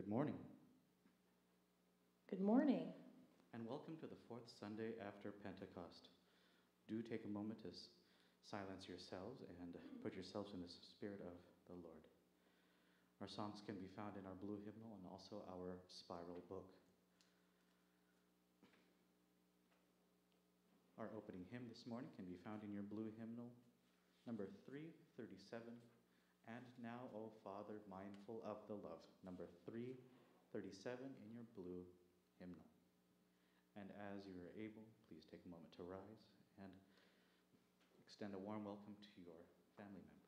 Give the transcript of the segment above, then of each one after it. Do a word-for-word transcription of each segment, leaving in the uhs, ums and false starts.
Good morning. Good morning. And welcome to the fourth Sunday after Pentecost. Do take a moment to s- silence yourselves and put yourselves in the spirit of the Lord. Our songs can be found in our blue hymnal and also our spiral book. Our opening hymn this morning can be found in your blue hymnal, number three thirty-seven, And Now, O Father, Mindful of the Love, number three thirty-seven in your blue hymnal. And as you are able, please take a moment to rise and extend a warm welcome to your family members.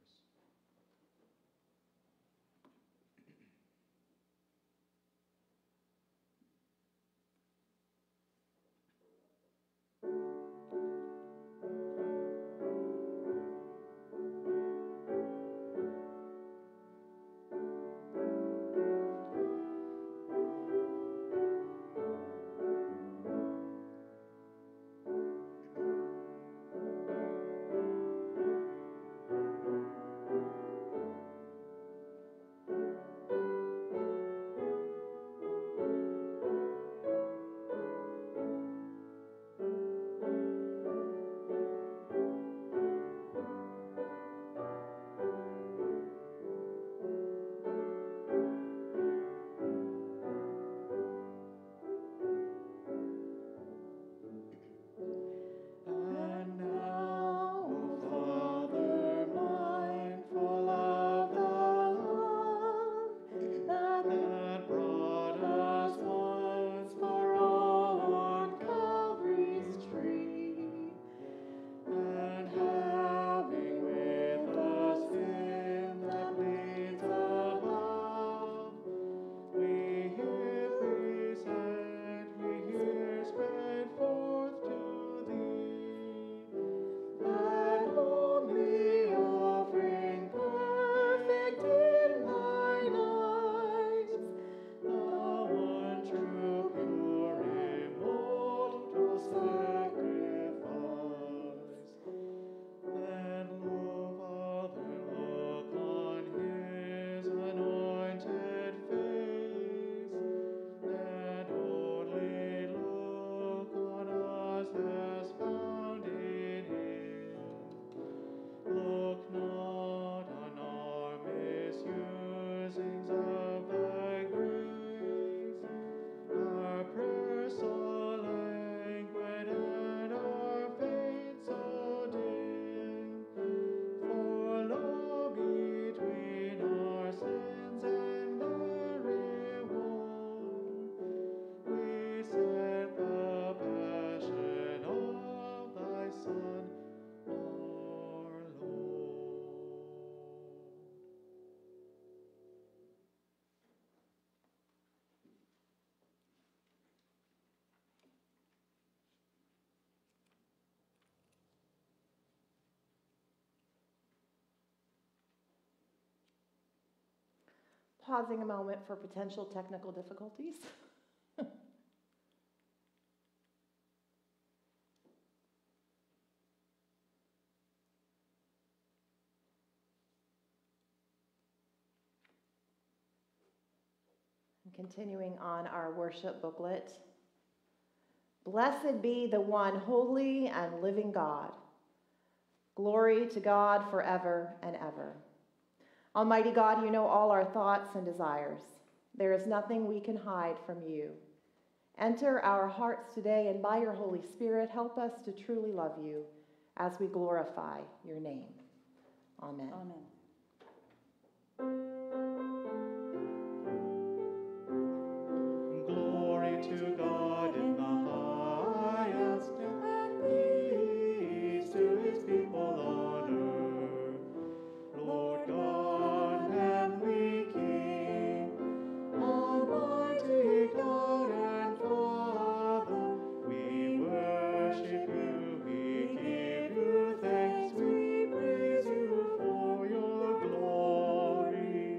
Pausing a moment for potential technical difficulties. And continuing on our worship booklet. Blessed be the one holy and living God. Glory to God forever and ever. Almighty God, you know all our thoughts and desires. There is nothing we can hide from you. Enter our hearts today, and by your Holy Spirit, help us to truly love you as we glorify your name. Amen. Amen. Glory to God in the highest, and peace to his people on earth. Lord God, heavenly King, Almighty God and Father, we worship you, we give you thanks, we praise you for your glory.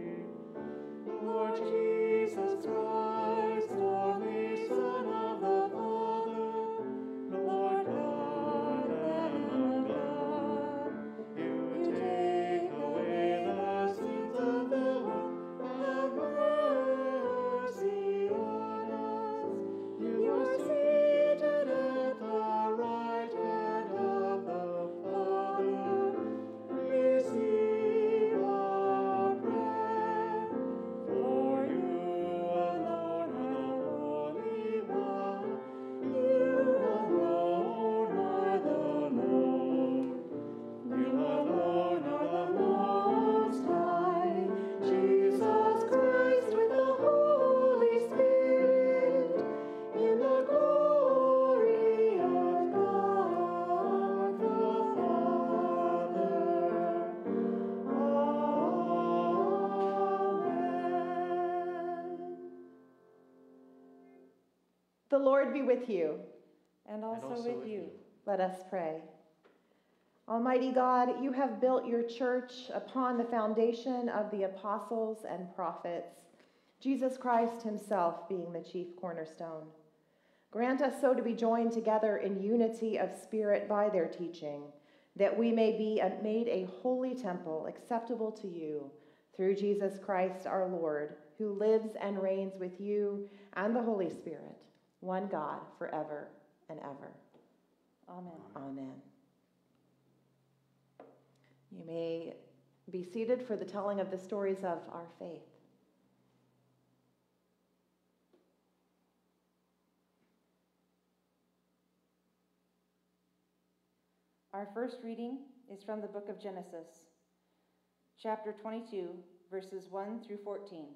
The Lord be with you. And also, and also with, with you. you. Let us pray. Almighty God, you have built your church upon the foundation of the apostles and prophets, Jesus Christ himself being the chief cornerstone. Grant us so to be joined together in unity of spirit by their teaching, that we may be made a holy temple acceptable to you through Jesus Christ our Lord, who lives and reigns with you and the Holy Spirit, one God, forever and ever. Amen. Amen. You may be seated for the telling of the stories of our faith. Our first reading is from the book of Genesis, chapter twenty-two, verses one through fourteen.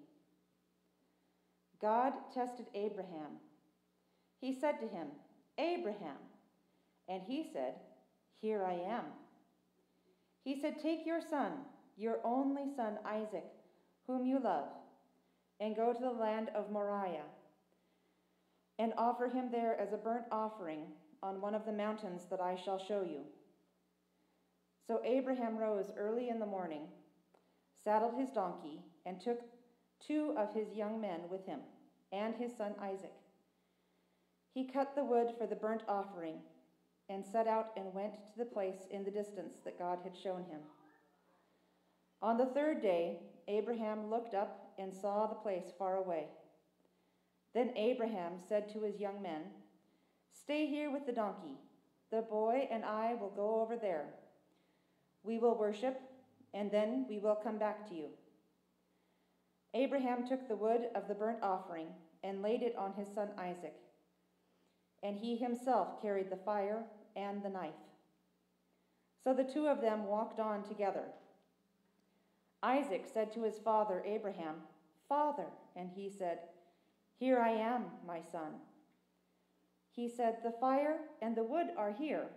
God tested Abraham. He said to him, "Abraham." And he said, "Here I am." He said, "Take your son, your only son Isaac, whom you love, and go to the land of Moriah, and offer him there as a burnt offering on one of the mountains that I shall show you." So Abraham rose early in the morning, saddled his donkey, and took two of his young men with him, and his son Isaac. He cut the wood for the burnt offering, and set out and went to the place in the distance that God had shown him. On the third day, Abraham looked up and saw the place far away. Then Abraham said to his young men, "Stay here with the donkey. The boy and I will go over there. We will worship, and then we will come back to you." Abraham took the wood of the burnt offering and laid it on his son Isaac, and he himself carried the fire and the knife. So the two of them walked on together. Isaac said to his father Abraham, "Father," and he said, "Here I am, my son." He said, "The fire and the wood are here,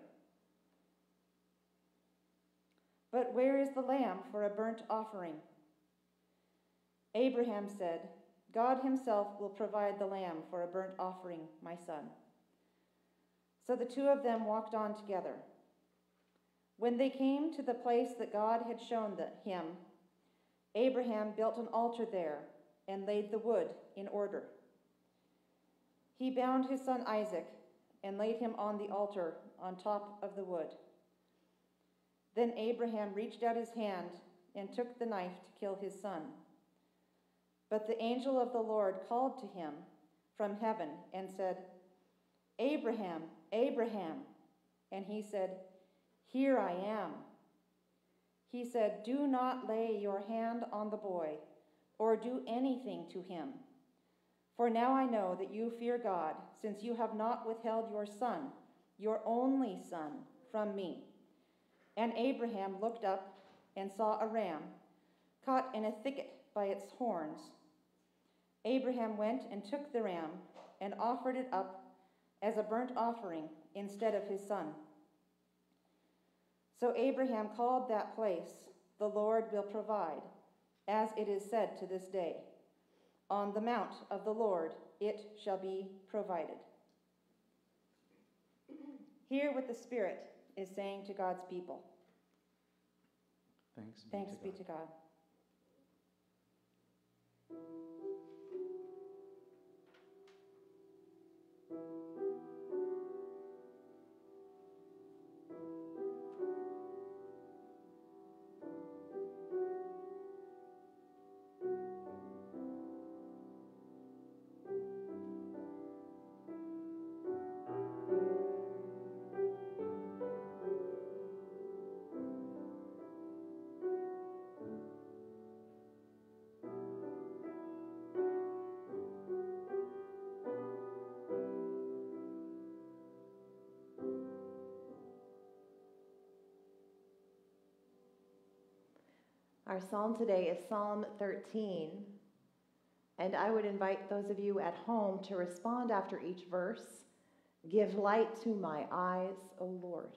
but where is the lamb for a burnt offering?" Abraham said, "God himself will provide the lamb for a burnt offering, my son." So the two of them walked on together. When they came to the place that God had shown him, Abraham built an altar there and laid the wood in order. He bound his son Isaac and laid him on the altar on top of the wood. Then Abraham reached out his hand and took the knife to kill his son. But the angel of the Lord called to him from heaven and said, "Abraham, Abraham." And he said, "Here I am." He said, "Do not lay your hand on the boy or do anything to him. For now I know that you fear God, since you have not withheld your son, your only son, from me." And Abraham looked up and saw a ram caught in a thicket by its horns. Abraham went and took the ram and offered it up as a burnt offering instead of his son. So Abraham called that place, "The Lord will provide," as it is said to this day, "On the mount of the Lord it shall be provided." Hear what the Spirit is saying to God's people. Thanks be Thanks to be God. to God. Our psalm today is Psalm thirteen, and I would invite those of you at home to respond after each verse. "Give light to my eyes, O Lord."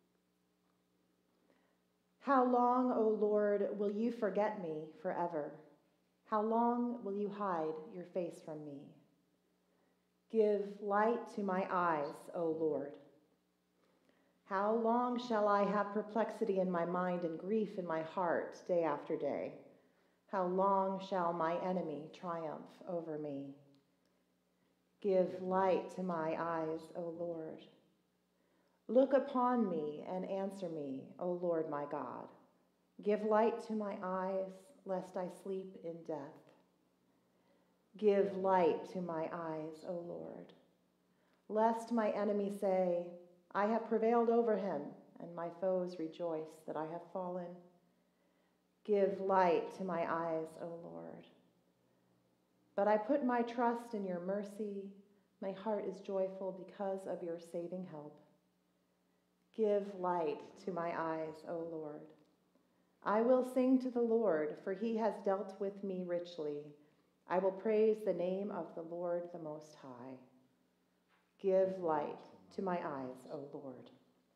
How long, O Lord, will you forget me forever? How long will you hide your face from me? Give light to my eyes, O Lord. How long shall I have perplexity in my mind and grief in my heart day after day? How long shall my enemy triumph over me? Give light to my eyes, O Lord. Look upon me and answer me, O Lord my God. Give light to my eyes, lest I sleep in death. Give light to my eyes, O Lord, lest my enemy say, I have prevailed over him, and my foes rejoice that I have fallen. Give light to my eyes, O Lord. But I put my trust in your mercy. My heart is joyful because of your saving help. Give light to my eyes, O Lord. I will sing to the Lord, for he has dealt with me richly. I will praise the name of the Lord the Most High. Give light to my eyes, O Lord.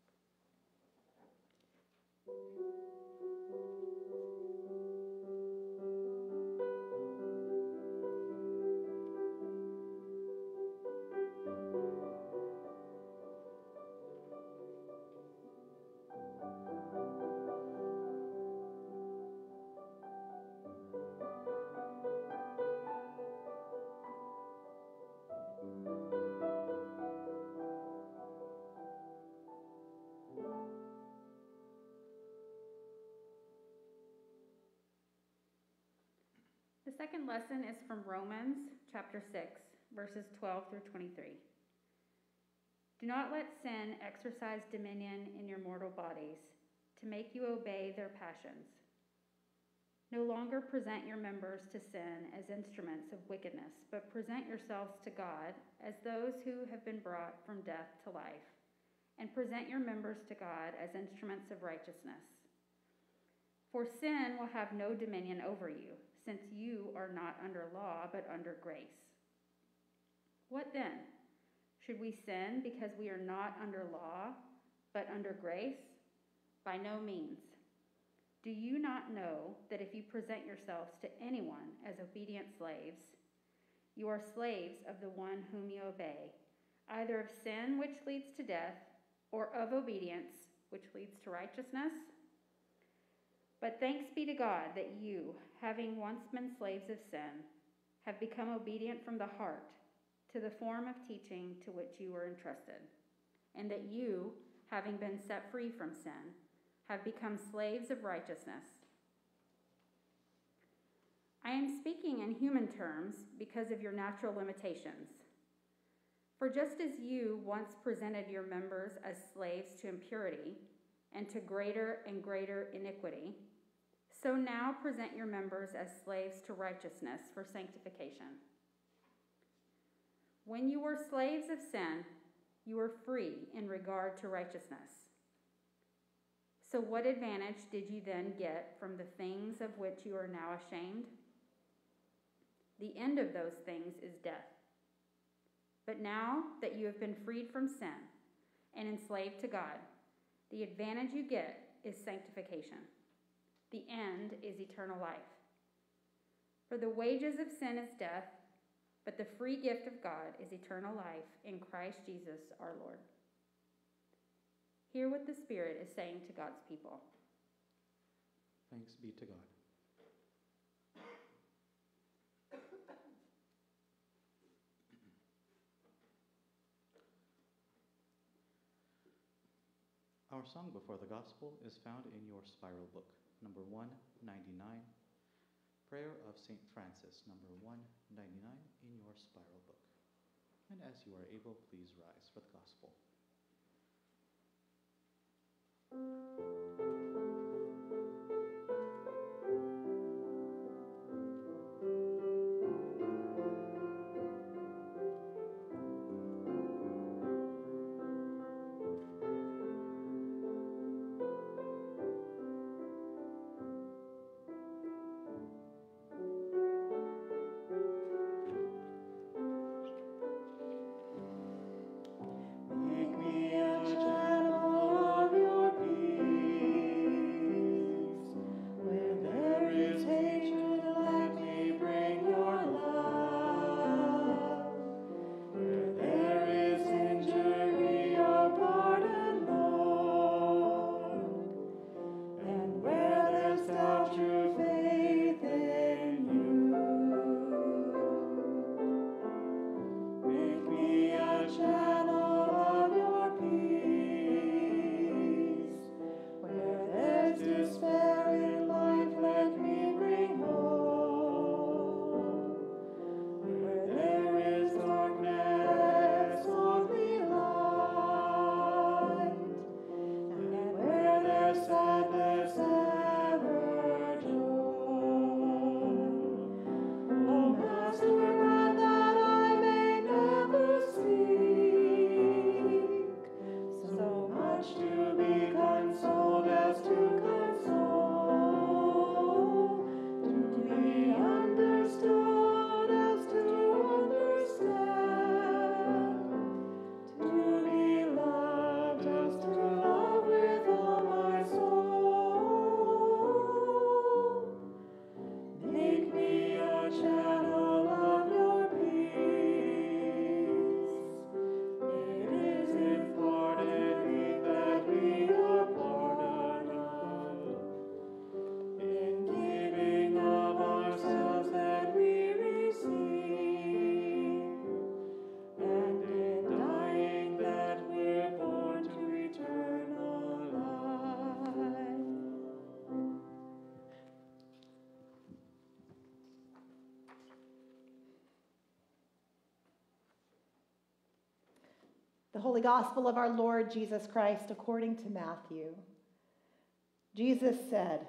The second lesson is from Romans chapter six, verses twelve through twenty-three. Do not let sin exercise dominion in your mortal bodies to make you obey their passions. No longer present your members to sin as instruments of wickedness, but present yourselves to God as those who have been brought from death to life, and present your members to God as instruments of righteousness. For sin will have no dominion over you, since you are not under law, but under grace. What then? Should we sin because we are not under law, but under grace? By no means. Do you not know that if you present yourselves to anyone as obedient slaves, you are slaves of the one whom you obey, either of sin, which leads to death, or of obedience, which leads to righteousness? But thanks be to God that you, having once been slaves of sin, have become obedient from the heart to the form of teaching to which you were entrusted, and that you, having been set free from sin, have become slaves of righteousness. I am speaking in human terms because of your natural limitations. For just as you once presented your members as slaves to impurity and to greater and greater iniquity, so now present your members as slaves to righteousness for sanctification. When you were slaves of sin, you were free in regard to righteousness. So what advantage did you then get from the things of which you are now ashamed? The end of those things is death. But now that you have been freed from sin and enslaved to God, the advantage you get is sanctification. The end is eternal life. For the wages of sin is death, but the free gift of God is eternal life in Christ Jesus our Lord. Hear what the Spirit is saying to God's people. Thanks be to God. Our song before the gospel is found in your spiral book, number one ninety-nine. Prayer of Saint Francis, number one ninety-nine in your spiral book. And as you are able, please rise for the gospel. Make me a channel of your peace. The Holy Gospel of our Lord Jesus Christ according to Matthew. Jesus said,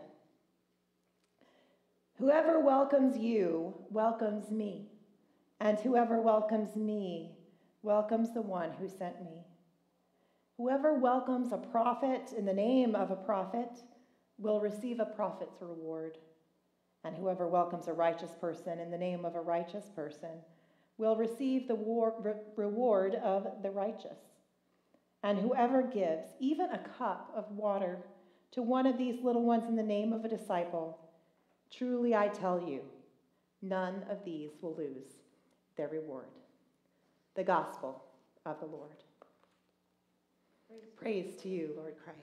"Whoever welcomes you welcomes me, and whoever welcomes me welcomes the one who sent me. Whoever welcomes a prophet in the name of a prophet will receive a prophet's reward, and whoever welcomes a righteous person in the name of a righteous person will receive the war, re, reward of the righteous. And whoever gives even a cup of water to one of these little ones in the name of a disciple, truly I tell you, none of these will lose their reward." The Gospel of the Lord. Praise, Praise to you, Lord Christ.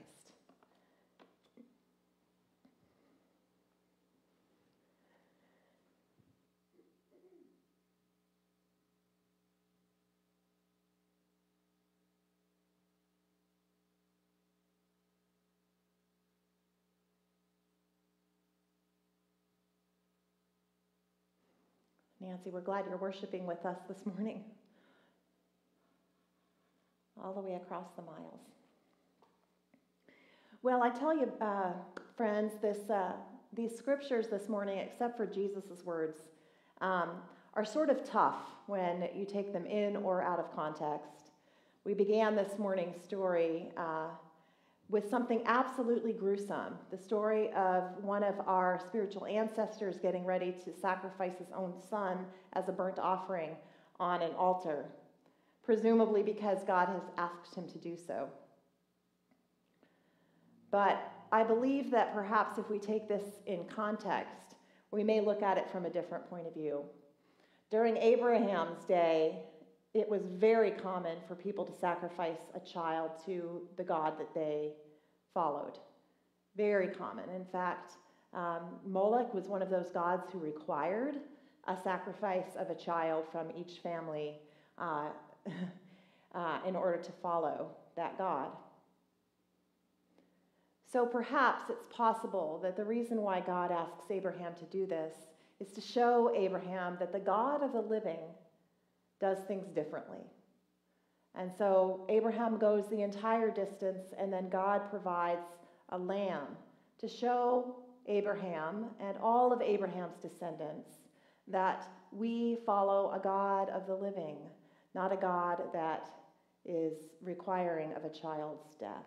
Nancy, we're glad you're worshiping with us this morning, all the way across the miles. Well, I tell you, uh, friends, this uh, these scriptures this morning, except for Jesus' words, um, are sort of tough when you take them in or out of context. We began this morning's story uh, with something absolutely gruesome, the story of one of our spiritual ancestors getting ready to sacrifice his own son as a burnt offering on an altar, presumably because God has asked him to do so. But I believe that perhaps if we take this in context, we may look at it from a different point of view. During Abraham's day, it was very common for people to sacrifice a child to the God that they followed. Very common. In fact, um, Moloch was one of those gods who required a sacrifice of a child from each family uh, uh, in order to follow that god. So perhaps it's possible that the reason why God asks Abraham to do this is to show Abraham that the God of the living does things differently. And so Abraham goes the entire distance, and then God provides a lamb to show Abraham and all of Abraham's descendants that we follow a God of the living, not a God that is requiring of a child's death.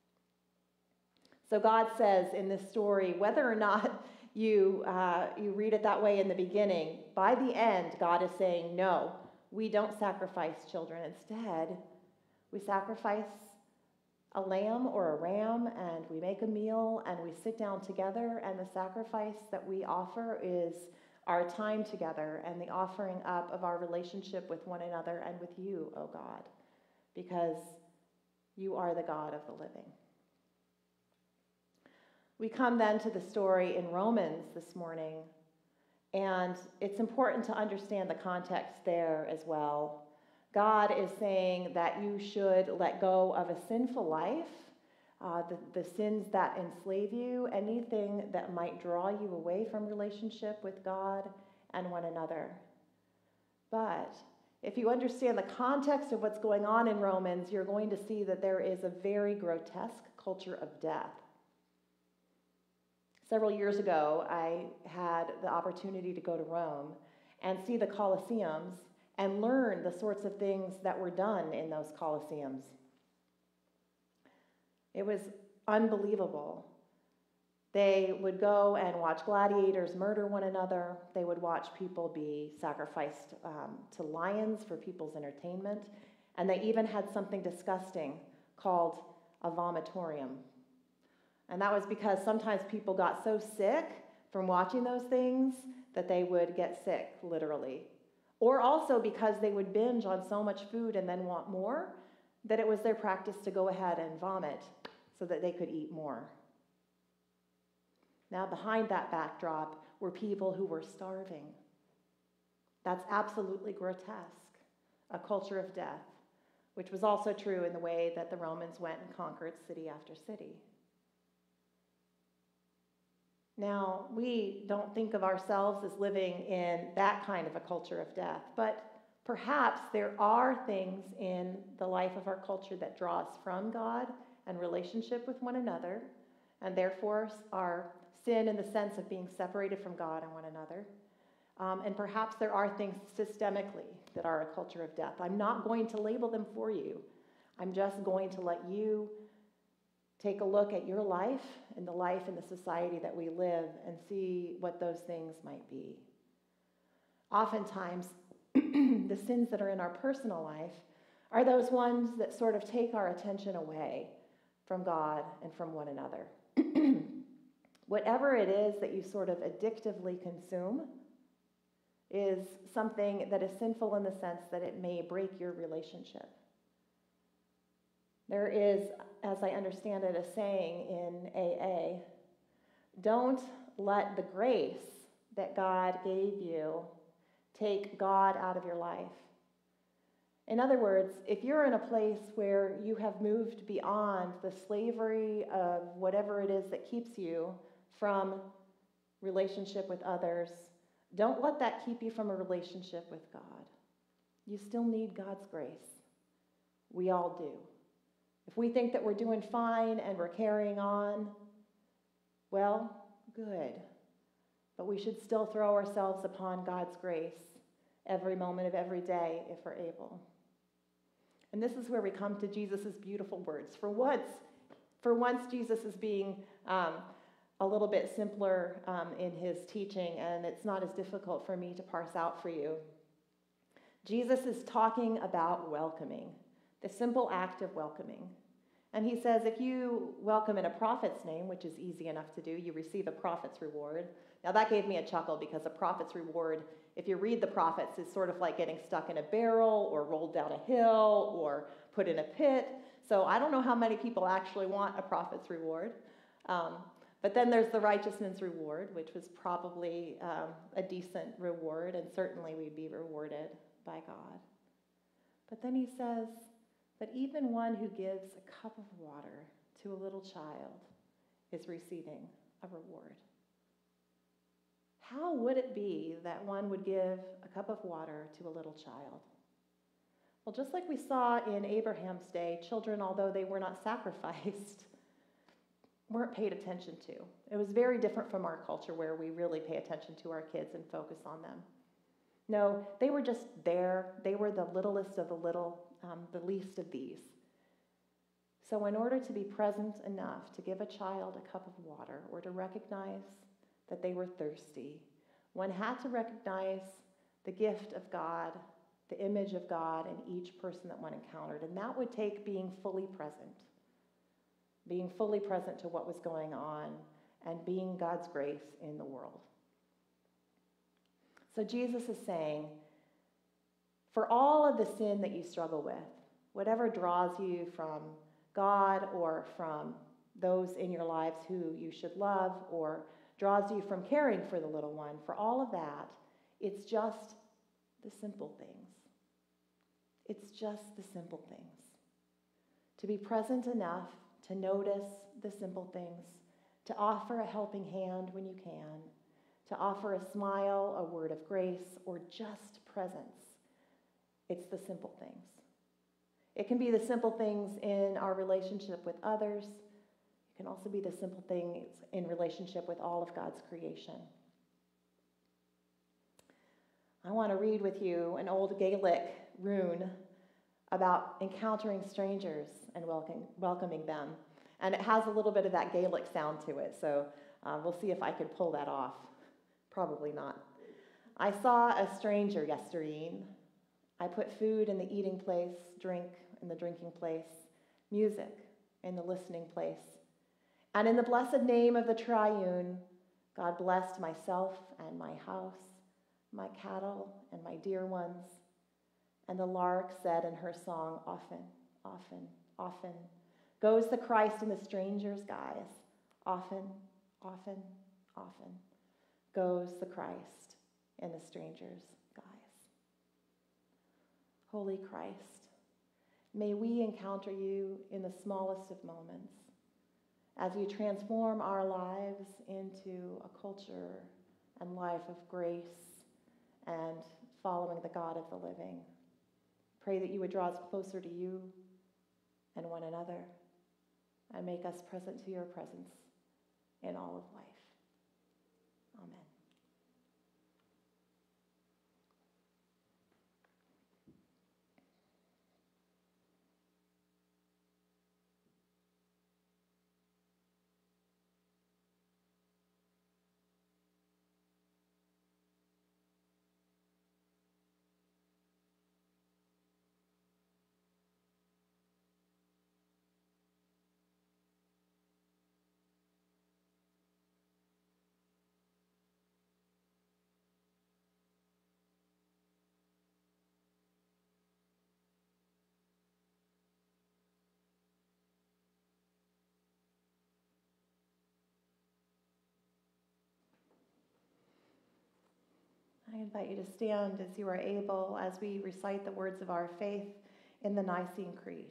So God says in this story, whether or not you, uh, you read it that way in the beginning, by the end, God is saying, no, we don't sacrifice children. Instead, we sacrifice a lamb or a ram, and we make a meal, and we sit down together, and the sacrifice that we offer is our time together and the offering up of our relationship with one another and with you, O God, because you are the God of the living. We come then to the story in Romans this morning, and it's important to understand the context there as well. God is saying that you should let go of a sinful life, uh, the, the sins that enslave you, anything that might draw you away from relationship with God and one another. But if you understand the context of what's going on in Romans, you're going to see that there is a very grotesque culture of death. Several years ago, I had the opportunity to go to Rome and see the Colosseums and learn the sorts of things that were done in those Colosseums. It was unbelievable. They would go and watch gladiators murder one another. They would watch people be sacrificed um, to lions for people's entertainment. And they even had something disgusting called a vomitorium. And that was because sometimes people got so sick from watching those things that they would get sick, literally. Or also because they would binge on so much food and then want more, that it was their practice to go ahead and vomit so that they could eat more. Now, behind that backdrop were people who were starving. That's absolutely grotesque, a culture of death, which was also true in the way that the Romans went and conquered city after city. Now, we don't think of ourselves as living in that kind of a culture of death, but Perhaps there are things in the life of our culture that draw us from God and relationship with one another, and therefore our sin in the sense of being separated from God and one another. Um, and perhaps there are things systemically that are a culture of death. I'm not going to label them for you. I'm just going to let you take a look at your life and the life and the society that we live and see what those things might be. Oftentimes, the sins that are in our personal life are those ones that sort of take our attention away from God and from one another. Whatever it is that you sort of addictively consume is something that is sinful in the sense that it may break your relationship. There is, as I understand it, a saying in A A, don't let the grace that God gave you take God out of your life. In other words, if you're in a place where you have moved beyond the slavery of whatever it is that keeps you from relationship with others, don't let that keep you from a relationship with God. You still need God's grace. We all do. If we think that we're doing fine and we're carrying on, well, good. But we should still throw ourselves upon God's grace every moment of every day if we're able. And this is where we come to Jesus' beautiful words. For once, for once Jesus is being um, a little bit simpler um, in his teaching, and it's not as difficult for me to parse out for you. Jesus is talking about welcoming, the simple act of welcoming. And he says, if you welcome in a prophet's name, which is easy enough to do, you receive a prophet's reward. Now that gave me a chuckle because a prophet's reward, if you read the prophets, is sort of like getting stuck in a barrel or rolled down a hill or put in a pit. So I don't know how many people actually want a prophet's reward. Um, but then there's the righteousness reward, which was probably um, a decent reward, and certainly we'd be rewarded by God. But then he says that even one who gives a cup of water to a little child is receiving a reward. How would it be that one would give a cup of water to a little child? Well, just like we saw in Abraham's day, children, although they were not sacrificed, weren't paid attention to. It was very different from our culture where we really pay attention to our kids and focus on them. No, they were just there. They were the littlest of the little, um, the least of these. So in order to be present enough to give a child a cup of water or to recognize that they were thirsty, one had to recognize the gift of God, the image of God in each person that one encountered. And that would take being fully present, being fully present to what was going on and being God's grace in the world. So Jesus is saying, for all of the sin that you struggle with, whatever draws you from God or from those in your lives who you should love or draws you from caring for the little one, for all of that, it's just the simple things. It's just the simple things. To be present enough to notice the simple things, to offer a helping hand when you can, to offer a smile, a word of grace, or just presence. It's the simple things. It can be the simple things in our relationship with others. It can also be the simple things in relationship with all of God's creation. I want to read with you an old Gaelic rune about encountering strangers and welcome, welcoming them. And it has a little bit of that Gaelic sound to it, so uh, we'll see if I can pull that off. Probably not. I saw a stranger yestereen. I put food in the eating place, drink in the drinking place, music in the listening place. And in the blessed name of the Triune, God blessed myself and my house, my cattle and my dear ones. And the lark said in her song, often, often, often, goes the Christ in the stranger's guise. Often, often, often goes the Christ in the stranger's guise. Holy Christ, may we encounter you in the smallest of moments as you transform our lives into a culture and life of grace and following the God of the living. Pray that you would draw us closer to you and one another and make us present to your presence in all of life. Amen. I invite you to stand as you are able as we recite the words of our faith in the Nicene Creed.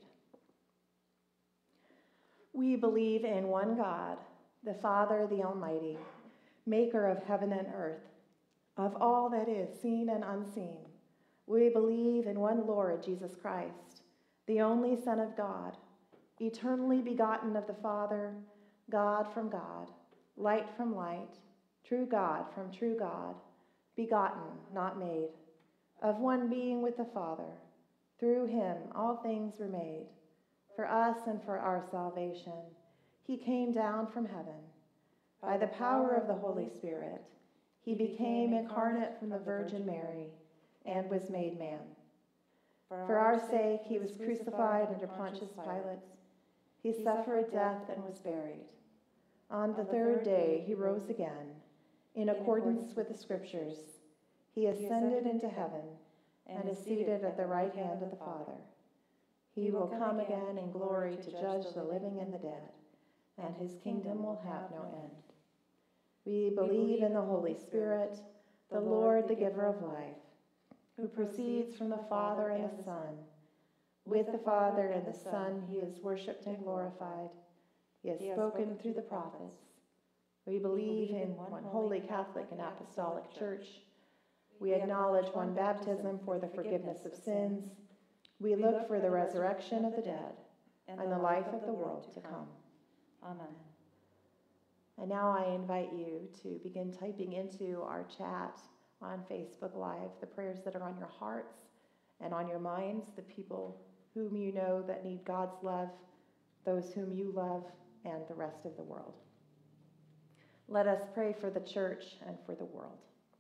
We believe in one God, the Father, the Almighty, maker of heaven and earth, of all that is seen and unseen. We believe in one Lord, Jesus Christ, the only Son of God, eternally begotten of the Father, God from God, light from light, true God from true God, begotten, not made, of one being with the Father. Through him all things were made. For us and for our salvation, he came down from heaven. By the power of the Holy Spirit, he became incarnate from the Virgin Mary and was made man. For our sake he was crucified under Pontius Pilate. He suffered death and was buried. On the third day he rose again. In accordance with the Scriptures, he ascended into heaven and is seated at the right hand of the Father. He will come again in glory to judge the living and the dead, and his kingdom will have no end. We believe in the Holy Spirit, the Lord, the giver of life, who proceeds from the Father and the Son. With the Father and the Son he is worshipped and glorified. He has spoken through the prophets. We believe in one holy Catholic and Apostolic Church. We acknowledge one baptism for the forgiveness of sins. We look for the resurrection of the dead and the life of the world to come. Amen. And now I invite you to begin typing into our chat on Facebook Live the prayers that are on your hearts and on your minds, the people whom you know that need God's love, those whom you love, and the rest of the world. Let us pray for the church and for the world.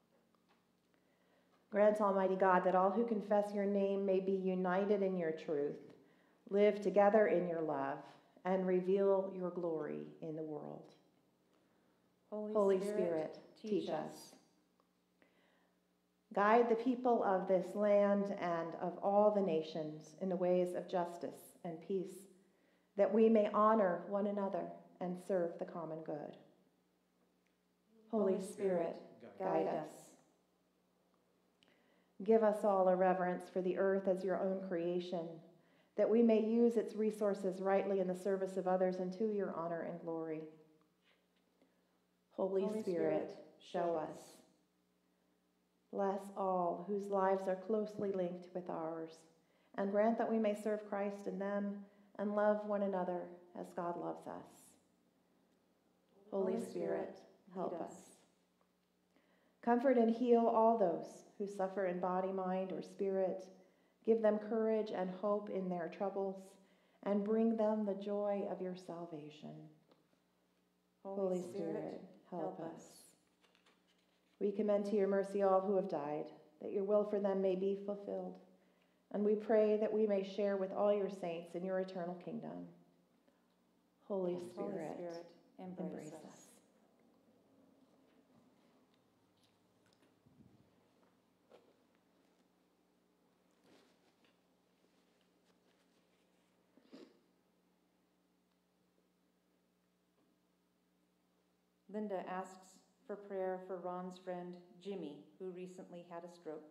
Grant, Almighty God, that all who confess your name may be united in your truth, live together in your love, and reveal your glory in the world. Holy, Holy Spirit, Spirit, teach teach us. us. Guide the people of this land and of all the nations in the ways of justice and peace, that we may honor one another and serve the common good. Holy Spirit, guide us. Give us all a reverence for the earth as your own creation, that we may use its resources rightly in the service of others and to your honor and glory. Holy, Holy Spirit, Spirit, show us. Bless all whose lives are closely linked with ours, and grant that we may serve Christ in them and love one another as God loves us. Holy, Holy Spirit, Spirit, help lead us. us. Comfort and heal all those who suffer in body, mind, or spirit. Give them courage and hope in their troubles, and bring them the joy of your salvation. Holy Spirit, help us. We commend to your mercy all who have died, that your will for them may be fulfilled. And we pray that we may share with all your saints in your eternal kingdom. Holy Spirit, Holy Spirit, embrace, embrace us. us. Linda asks for prayer for Ron's friend Jimmy, who recently had a stroke.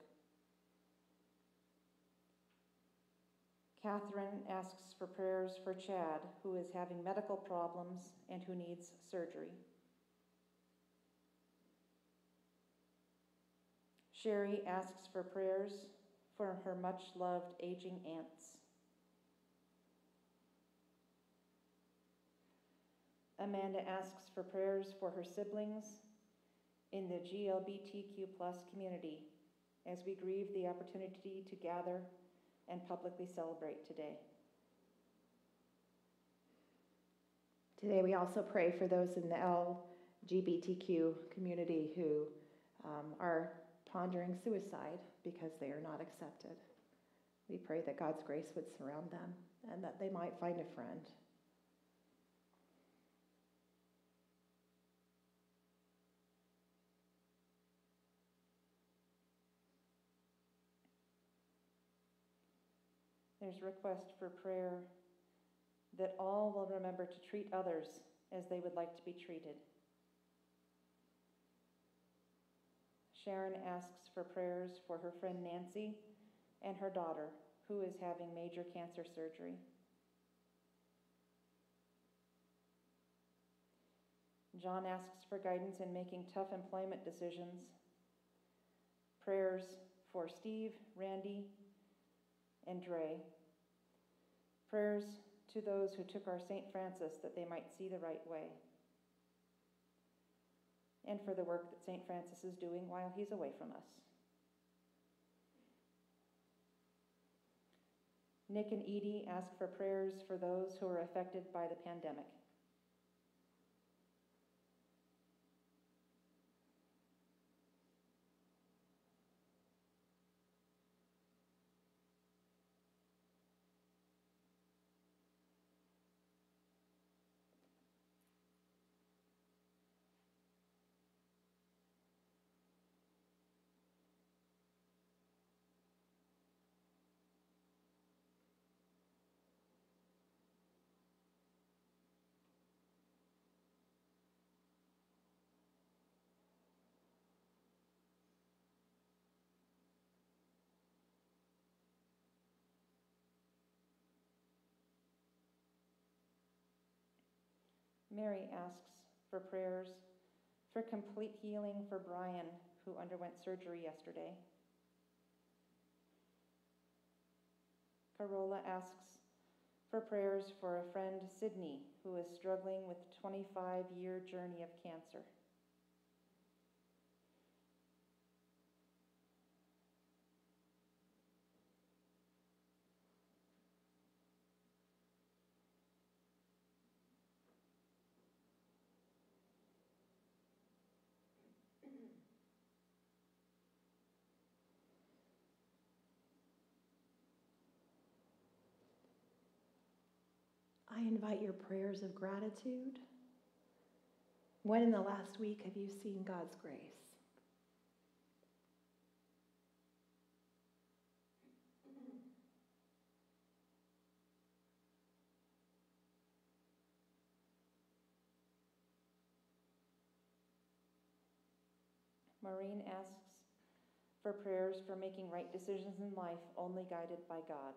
Catherine asks for prayers for Chad, who is having medical problems and who needs surgery. Sherry asks for prayers for her much-loved aging aunts. Amanda asks for prayers for her siblings in the G L B T Q plus community as we grieve the opportunity to gather and publicly celebrate today. Today we also pray for those in the L G B T Q community who um, are pondering suicide because they are not accepted. We pray that God's grace would surround them and that they might find a friend. There's request for prayer that all will remember to treat others as they would like to be treated. Sharon asks for prayers for her friend Nancy and her daughter, who is having major cancer surgery. John asks for guidance in making tough employment decisions. Prayers for Steve, Randy, and Dre. Prayers to those who took our Saint Francis that they might see the right way. And for the work that Saint Francis is doing while he's away from us. Nick and Edie ask for prayers for those who are affected by the pandemic. Mary asks for prayers for complete healing for Brian, who underwent surgery yesterday. Carola asks for prayers for a friend, Sydney, who is struggling with a twenty-five year journey of cancer. I invite your prayers of gratitude. When in the last week have you seen God's grace? Maureen asks for prayers for making right decisions in life only guided by God.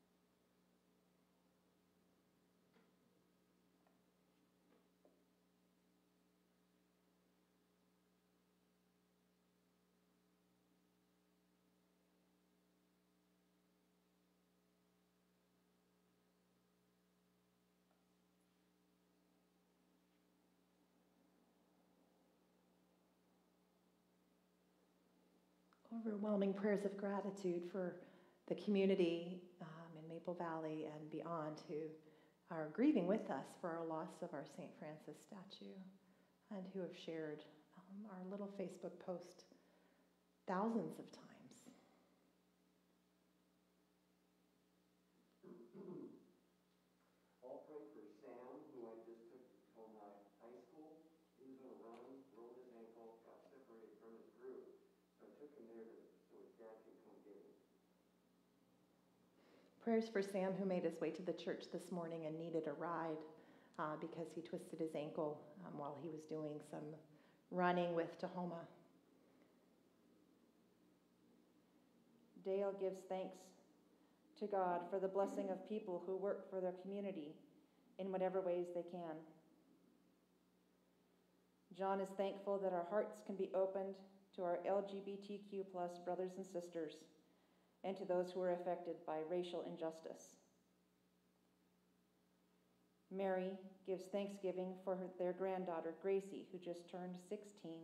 Overwhelming prayers of gratitude for the community um, in Maple Valley and beyond who are grieving with us for our loss of our Saint Francis statue and who have shared um, our little Facebook post thousands of times. I'll pray for Sam, who I just took to Tacoma High School. He was on a run, rolled his ankle, got separated from his group. So I took him there to, so his dad could come get him. Prayers for Sam, who made his way to the church this morning and needed a ride uh, because he twisted his ankle um, while he was doing some running with Tahoma. Dale gives thanks to God for the blessing of people who work for their community in whatever ways they can. John is thankful that our hearts can be opened to our L G B T Q plus brothers and sisters and to those who are affected by racial injustice. Mary gives thanksgiving for her, their granddaughter, Gracie, who just turned sixteen.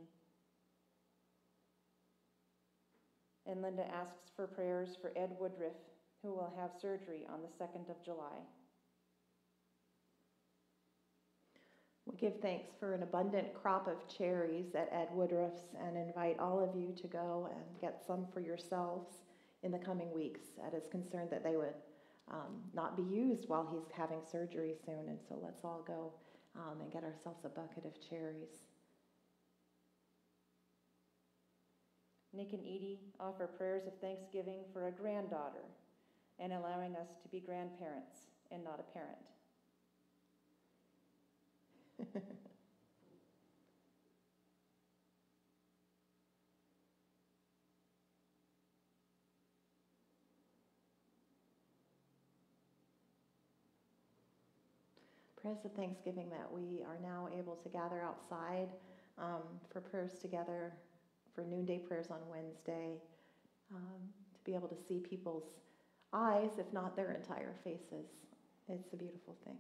And Linda asks for prayers for Ed Woodruff, who will have surgery on the second of July. We give thanks for an abundant crop of cherries at Ed Woodruff's and invite all of you to go and get some for yourselves in the coming weeks. Ed is concerned that they would um, not be used while he's having surgery soon, and so let's all go um, and get ourselves a bucket of cherries. Nick and Edie offer prayers of thanksgiving for a granddaughter and allowing us to be grandparents and not a parent. Prayers of thanksgiving that we are now able to gather outside um, for prayers together, for noonday prayers on Wednesday, um, to be able to see people's eyes, if not their entire faces. It's a beautiful thing.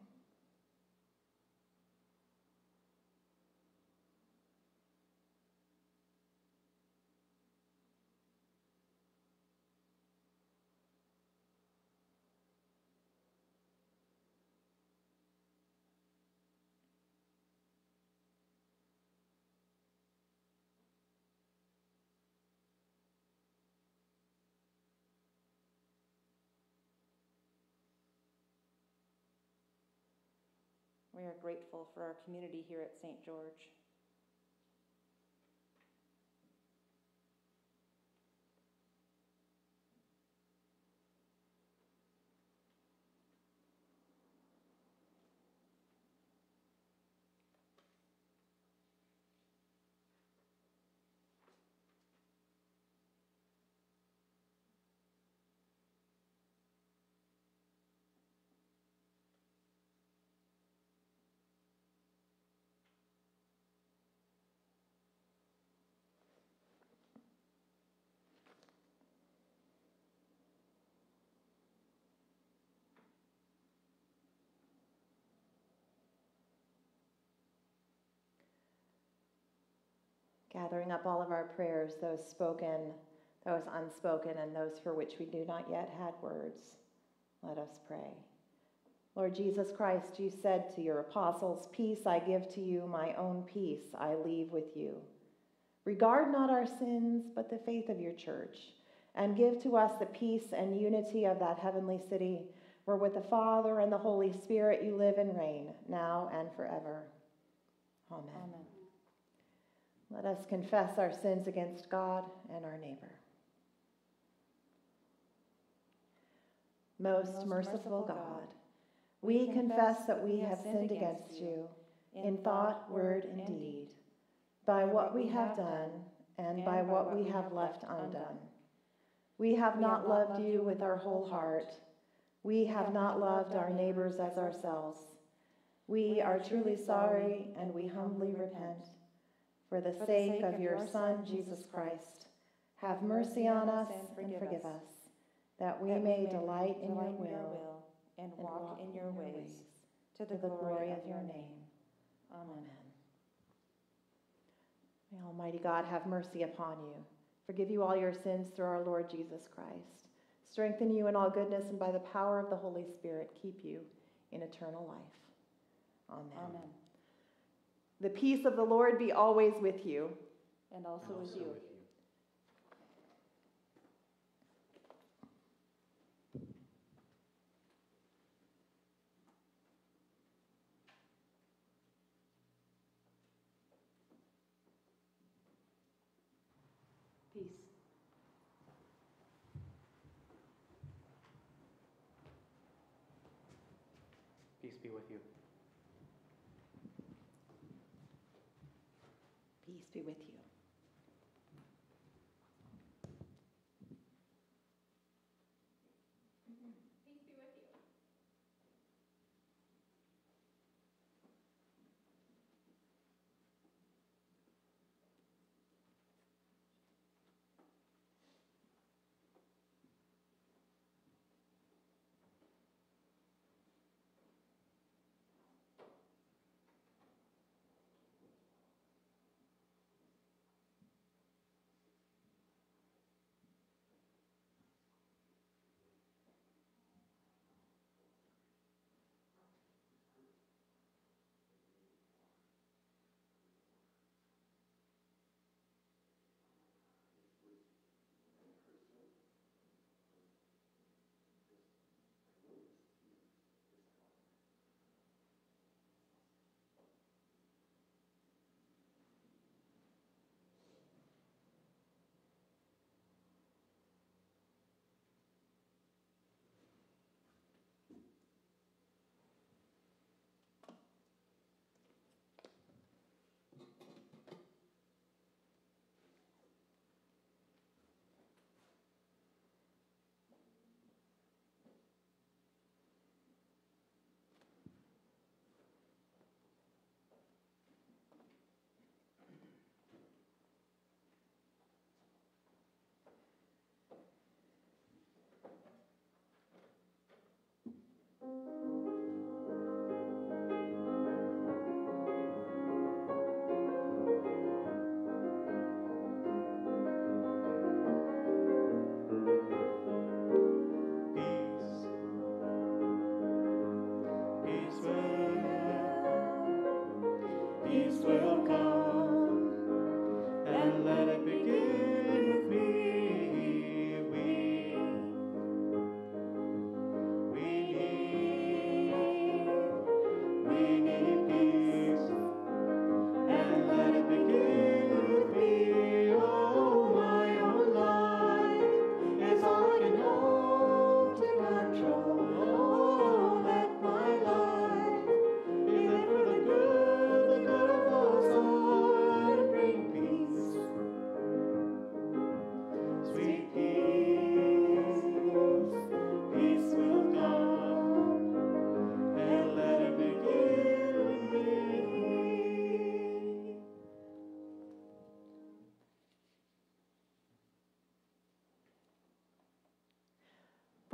We are grateful for our community here at Saint George. Gathering up all of our prayers, those spoken, those unspoken, and those for which we do not yet had words, let us pray. Lord Jesus Christ, you said to your apostles, "Peace I give to you, my own peace I leave with you. Regard not our sins, but the faith of your church, and give to us the peace and unity of that heavenly city, where with the Father and the Holy Spirit you live and reign, now and forever. Amen." Amen. Let us confess our sins against God and our neighbor. Most, Most merciful merciful God, God, we confess that we have sinned against you in thought, word, and deed, by what we have done and by what we have left undone. We have not loved you with our whole heart. We have not loved our neighbors as ourselves. We are truly sorry and we humbly repent. For the sake of your Son, Jesus Christ, have mercy on us and forgive us, that we may delight in your will and walk in your ways, to the glory of your name. Amen. May Almighty God have mercy upon you, forgive you all your sins through our Lord Jesus Christ, strengthen you in all goodness, and by the power of the Holy Spirit keep you in eternal life. Amen. Amen. The peace of the Lord be always with you. And also And with also you. with you. Peace. Peace be with you. Peace be with you. Peace be with you.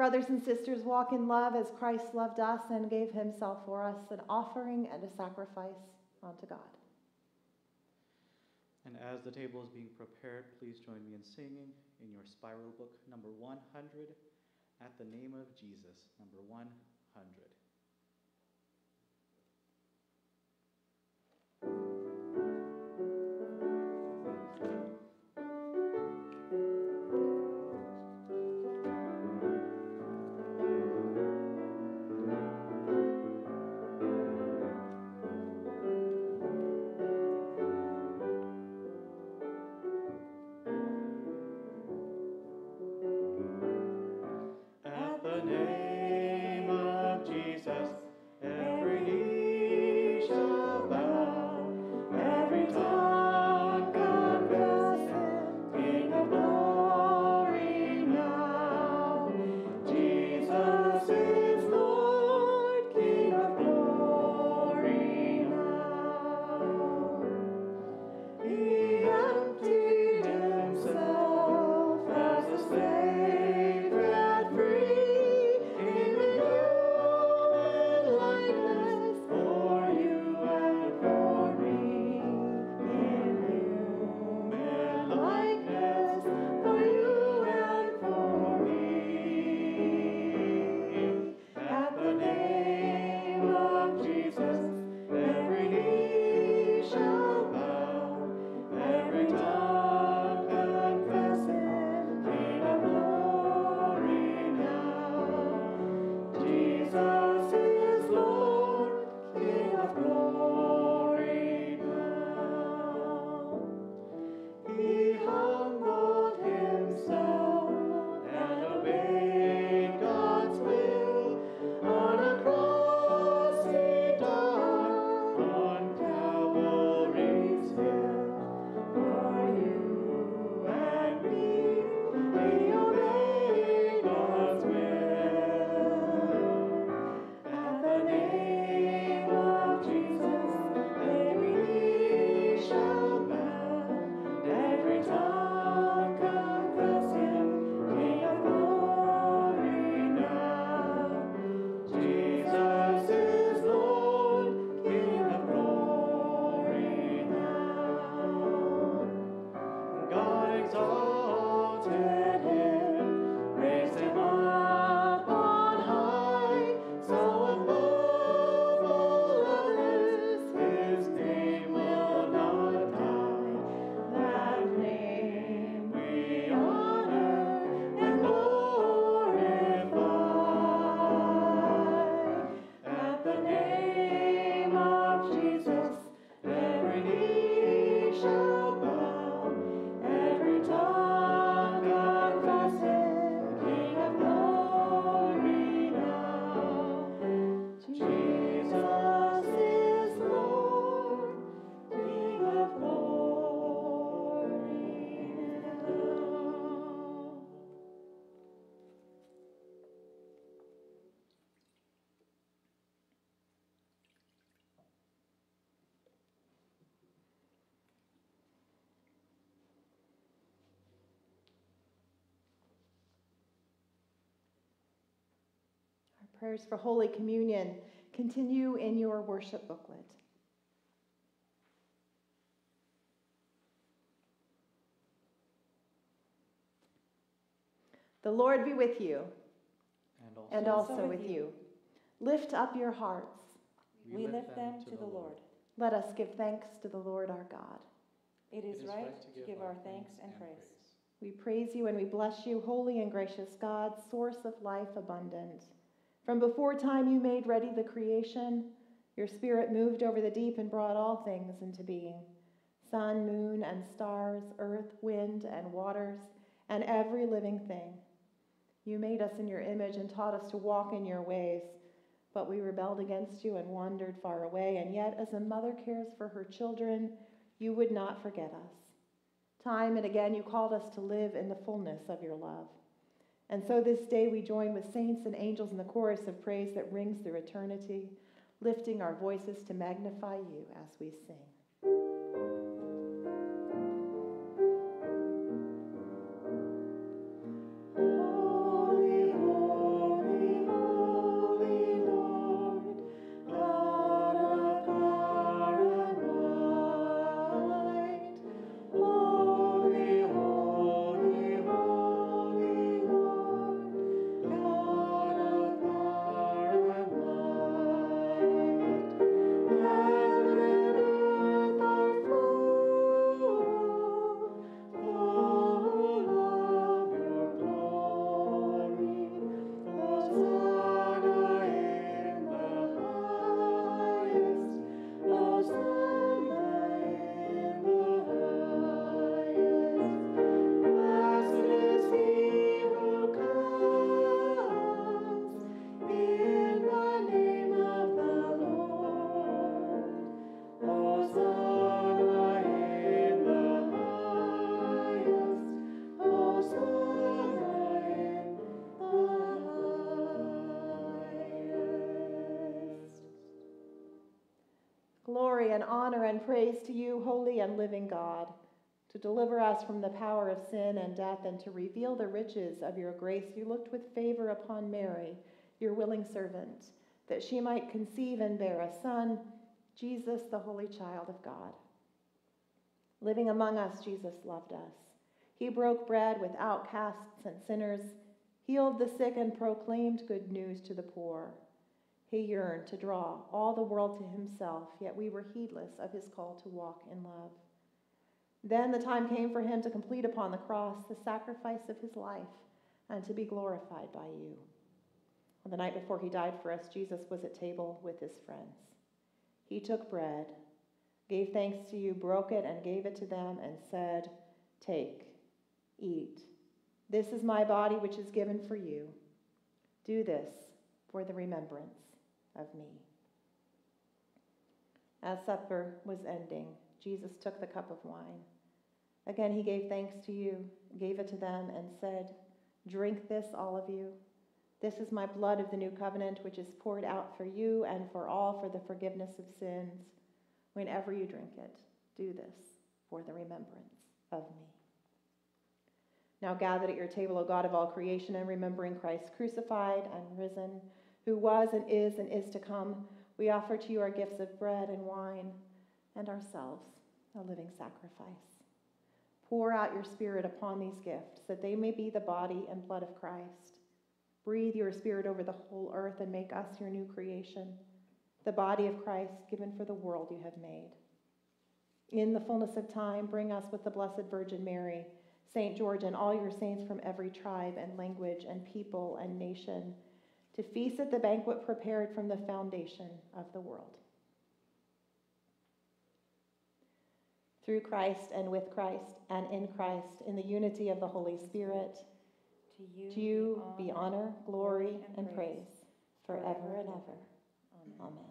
brothers and sisters, walk in love as Christ loved us and gave himself for us, an offering and a sacrifice unto God. And as the table is being prepared, please join me in singing in your spiral book, number one hundred, At the Name of Jesus, number one hundred. At the name of Jesus, every knee shall bow, every tongue confess Him, King of glory now. Jesus is Lord, King of glory now. He emptied himself as a slave set free in the human likeness for you and for me. In human likeness for you and for me. At the name of Jesus, every knee shall bow, every tongue confess Him, King of glory now. Jesus is Lord, King of glory now. He humbled himself and obeyed God's will. On a cross he died on Calvary's hill. For you and me, he obeyed God's will. At the name of Jesus, every knee shall bow, every tongue confess Him, King of glory now. Jesus is Lord, King of glory now. God exalted Him, raised Him up on high, so above all others His name will not die. That name we honor and glorify. At the name of Jesus, every knee shall bow, every tongue confess Him, King of glory now. Jesus is Lord, King of glory now. Our prayers for Holy Communion continue in your worship booklet. The Lord be with you, And also, and also Also with with you. you. Lift up your hearts. We lift them to the Lord. Let us give thanks to the Lord our God. It is right to give our thanks and praise. We praise you and we bless you, holy and gracious God, source of life abundant. From before time you made ready the creation. Your spirit moved over the deep and brought all things into being. Sun, moon, and stars, earth, wind, and waters, and every living thing. You made us in your image and taught us to walk in your ways. But we rebelled against you and wandered far away. And yet, as a mother cares for her children, you would not forget us. Time and again, you called us to live in the fullness of your love. And so this day we join with saints and angels in the chorus of praise that rings through eternity, lifting our voices to magnify you as we sing. Holy, holy. Glory and honor and praise to you, holy and living God, to deliver us from the power of sin and death and to reveal the riches of your grace. You looked with favor upon Mary, your willing servant, that she might conceive and bear a son, Jesus, the holy child of God. Living among us, Jesus loved us. He broke bread with outcasts and sinners, healed the sick, and proclaimed good news to the poor. He yearned to draw all the world to himself, yet we were heedless of his call to walk in love. Then the time came for him to complete upon the cross the sacrifice of his life and to be glorified by you. On the night before he died for us, Jesus was at table with his friends. He took bread, gave thanks to you, broke it, and gave it to them, and said, "Take, eat. This is my body, which is given for you. Do this for the remembrance of me." As supper was ending, Jesus took the cup of wine. Again, he gave thanks to you, gave it to them, and said, "Drink this, all of you. This is my blood of the new covenant, which is poured out for you and for all for the forgiveness of sins. Whenever you drink it, do this for the remembrance of me." Now gathered at your table, O God of all creation, and remembering Christ crucified and risen, who was and is and is to come, we offer to you our gifts of bread and wine and ourselves, a living sacrifice. Pour out your Spirit upon these gifts, that they may be the body and blood of Christ. Breathe your Spirit over the whole earth and make us your new creation, the body of Christ given for the world you have made. In the fullness of time, bring us with the Blessed Virgin Mary, Saint George, and all your saints from every tribe and language and people and nation, to feast at the banquet prepared from the foundation of the world. Through Christ and with Christ and in Christ, in the unity of the Holy Spirit, To you, to you be honor, glory, and praise, forever and ever. Amen.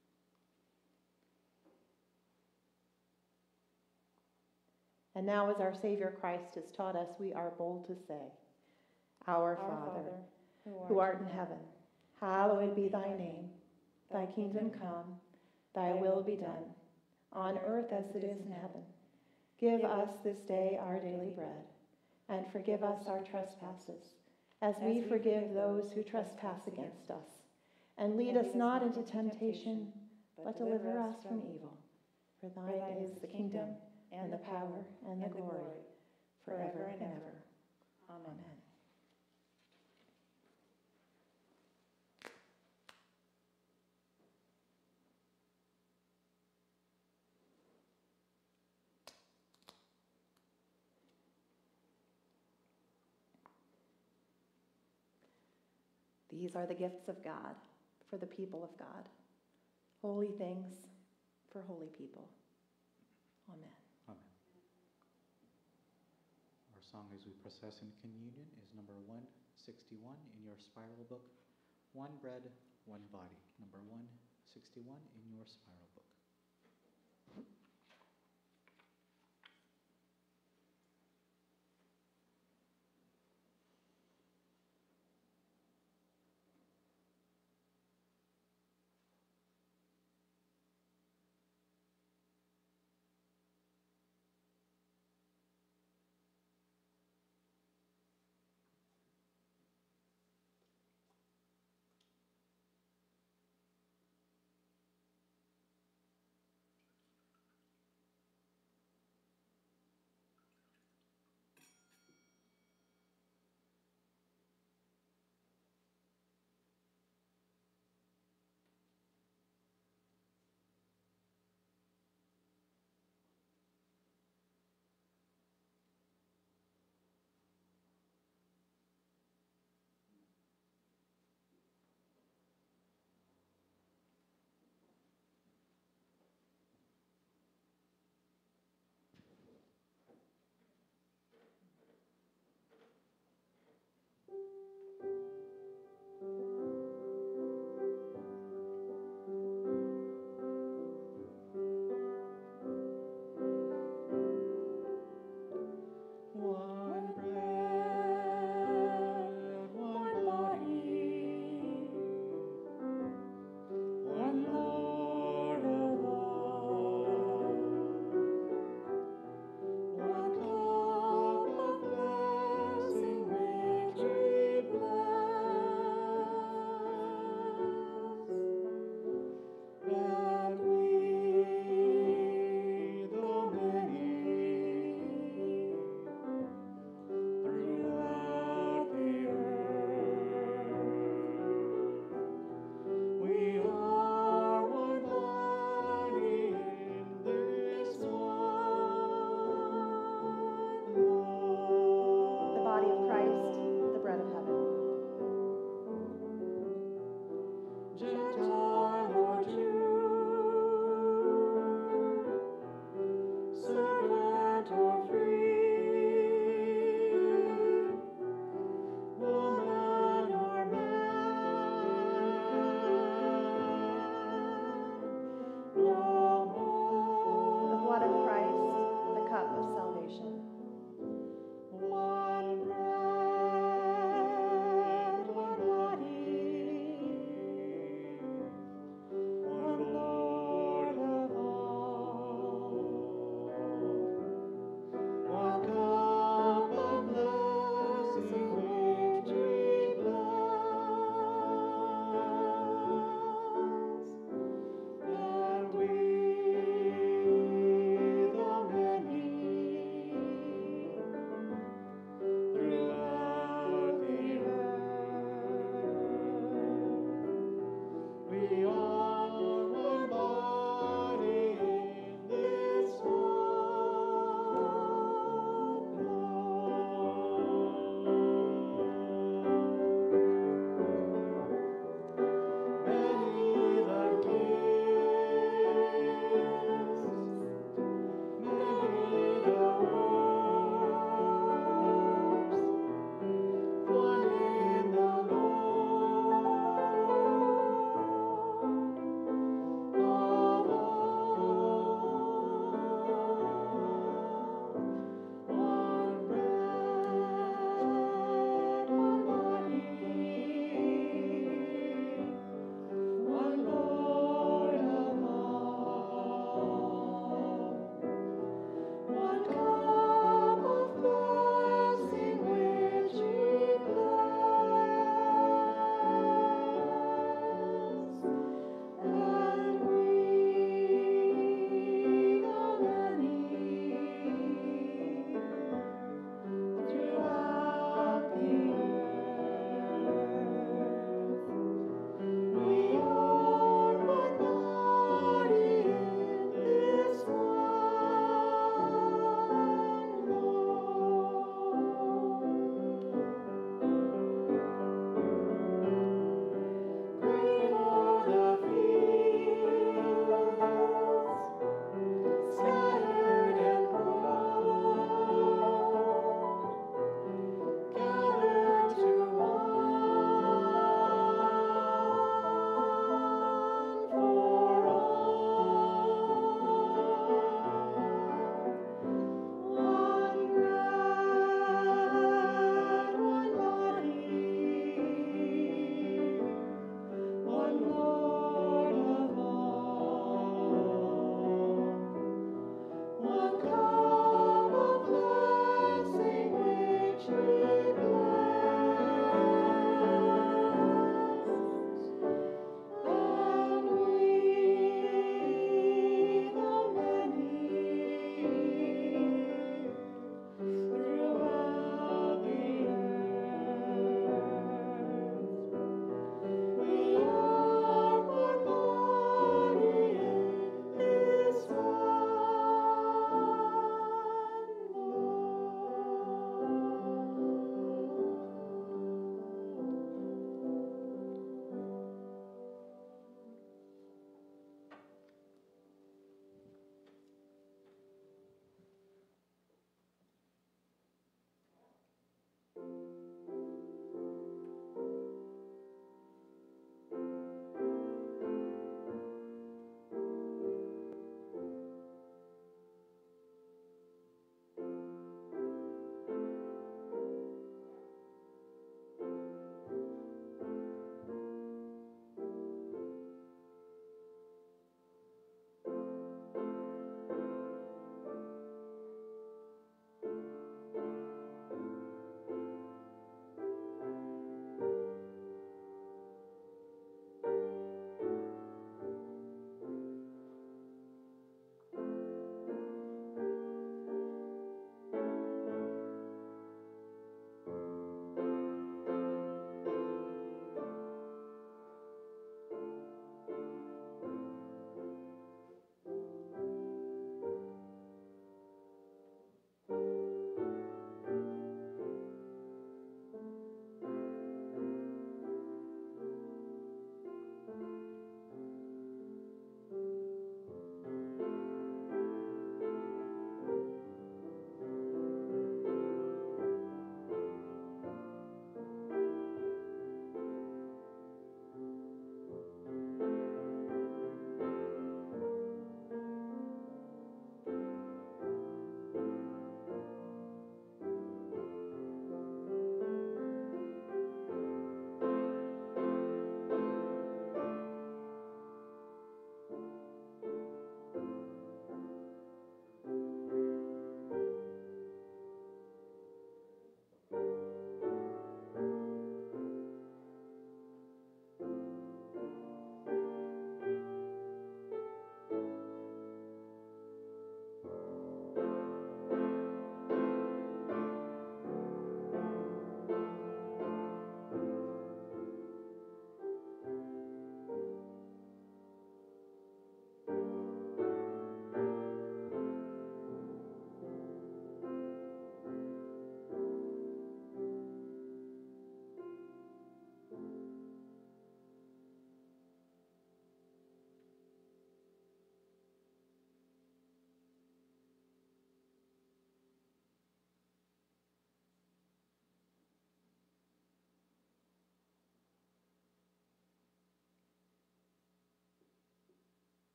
And now, as our Savior Christ has taught us, we are bold to say, Our Our Father, who art in heaven, hallowed be thy name. Thy kingdom come, thy will be done, on earth as it is in heaven. Give us this day our daily bread, and forgive us our trespasses, as we forgive those who trespass against us. And lead us not into temptation, but deliver us from evil. For thine is the kingdom, and the power, and the glory, forever and ever. Amen. These are the gifts of God for the people of God. Holy things for holy people. Amen. Amen. Our song as we process in communion is number one sixty-one in your spiral book. One bread, one body. Number one sixty-one in your spiral book. One in the Lord.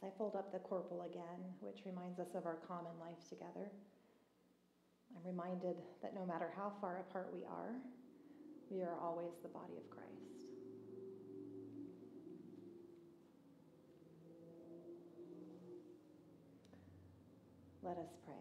I fold up the corporal again, which reminds us of our common life together, I'm reminded that no matter how far apart we are, we are always the body of Christ. Let us pray.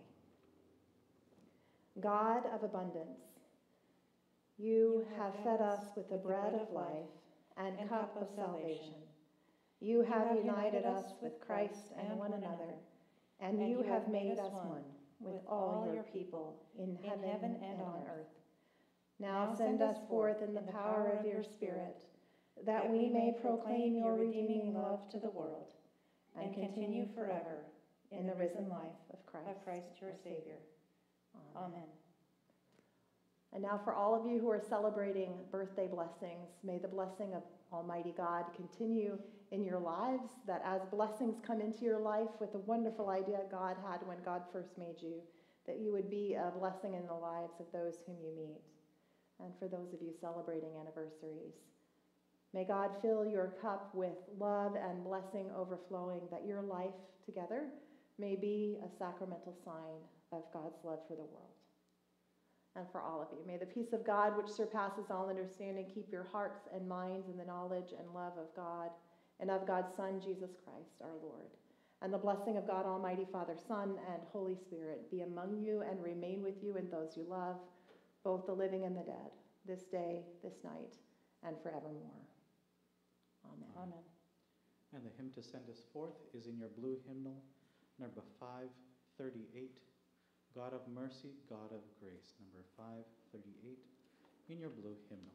God of abundance, you have fed us with the bread of life and cup of salvation. You have united us with Christ and one another, and you have made us one with all your people in heaven and on earth. Now send us forth in the power of your Spirit, that we may proclaim your redeeming love to the world and continue forever in the risen life of Christ, Of Christ your Savior. Amen. And now for all of you who are celebrating birthday blessings, may the blessing of Almighty God continue in your lives, that as blessings come into your life with the wonderful idea God had when God first made you, that you would be a blessing in the lives of those whom you meet. And for those of you celebrating anniversaries, may God fill your cup with love and blessing overflowing, that your life together may be a sacramental sign of God's love for the world. And for all of you, may the peace of God, which surpasses all understanding, keep your hearts and minds in the knowledge and love of God and of God's Son, Jesus Christ, our Lord. And the blessing of God Almighty, Father, Son, and Holy Spirit be among you and remain with you and those you love, both the living and the dead, this day, this night, and forevermore. Amen. Amen. And the hymn to send us forth is in your blue hymnal, number five thirty-eight, God of Mercy, God of Grace, number five thirty-eight, in your blue hymnal.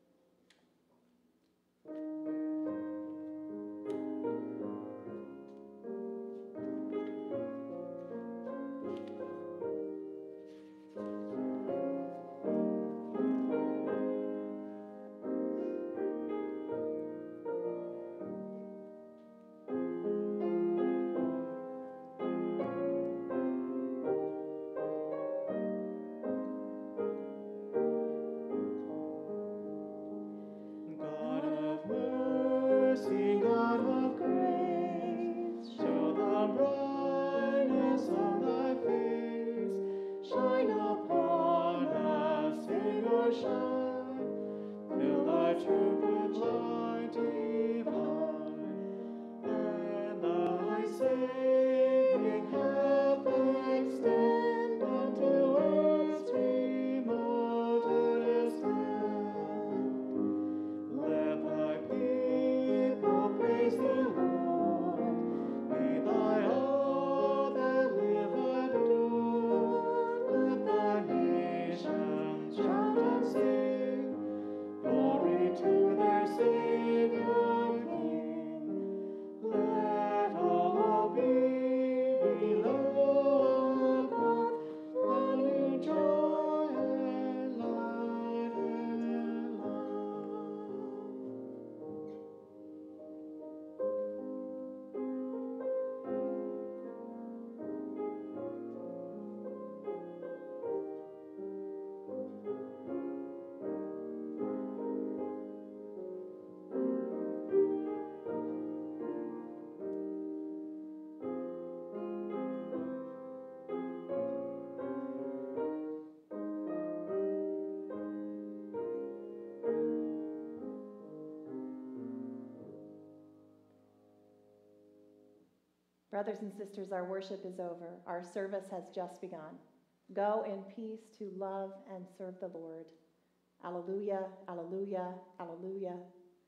Brothers and sisters, our worship is over. Our service has just begun. Go in peace to love and serve the Lord. Alleluia, alleluia, alleluia.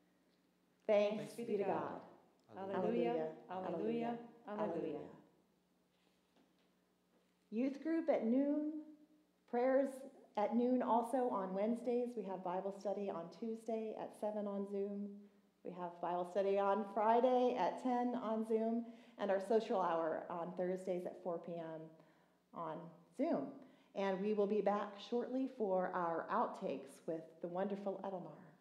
Thanks, Thanks be to God. Alleluia, alleluia, alleluia. Youth group at noon, prayers at noon also on Wednesdays. We have Bible study on Tuesday at seven on Zoom. We have Bible study on Friday at ten on Zoom, and our social hour on Thursdays at four p.m. on Zoom. And we will be back shortly for our outtakes with the wonderful Edelmar.